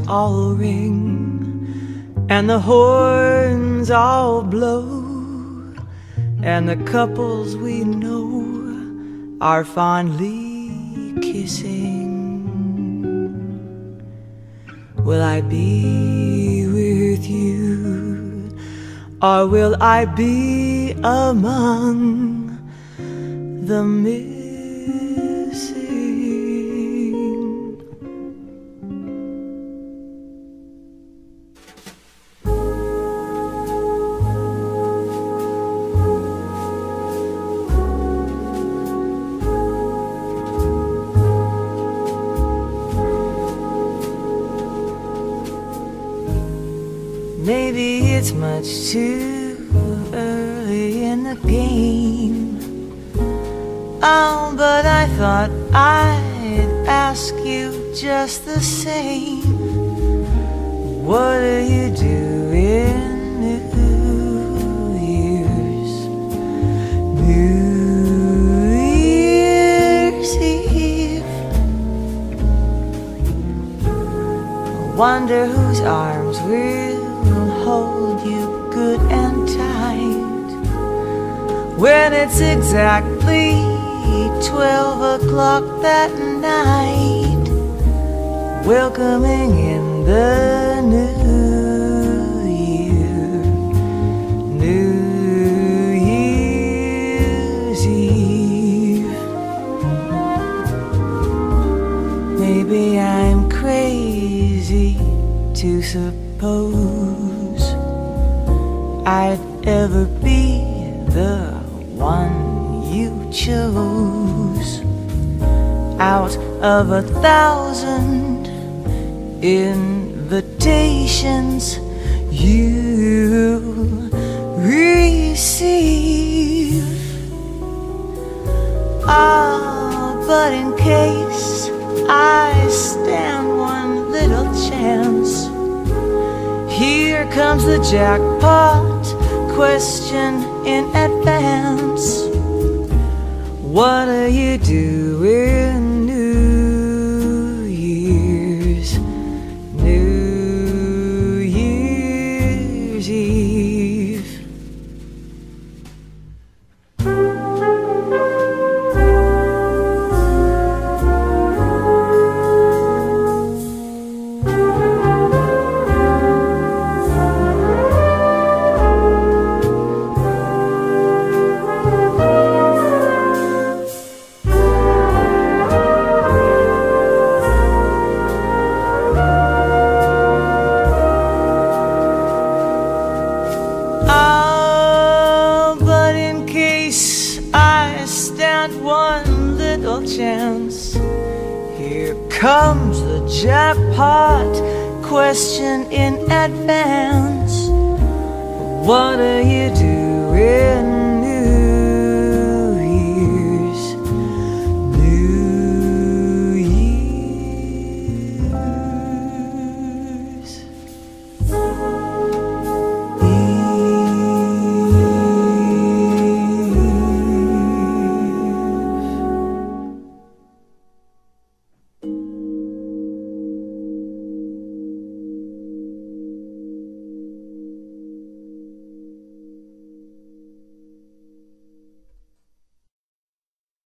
all ring and the horns all blow, and the couples we know are fondly kissing. Will I be with you, or will I be among the missing? Maybe it's much too early in the game. Oh, but I thought I'd ask you just the same. What do you do in New Year's? New Year's Eve. I wonder whose arms will hold you good and tight when it's exactly 12 o'clock that night, welcoming in the new year, New Year's Eve. Maybe I'm crazy to suppose I'd ever be the one you chose out of 1,000 invitations you receive. Ah, but in case I stand one little chance, here comes the jackpot question in advance. What do you do in New Year's? New Year's Eve. One little chance, here comes the jackpot question in advance. What do you do in